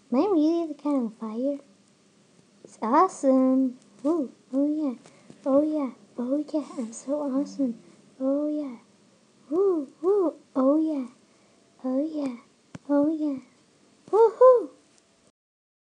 Am I really the kind of fire? It's awesome. Ooh, oh yeah, oh yeah, oh yeah, I'm so awesome. Oh yeah, woo, woo, oh yeah.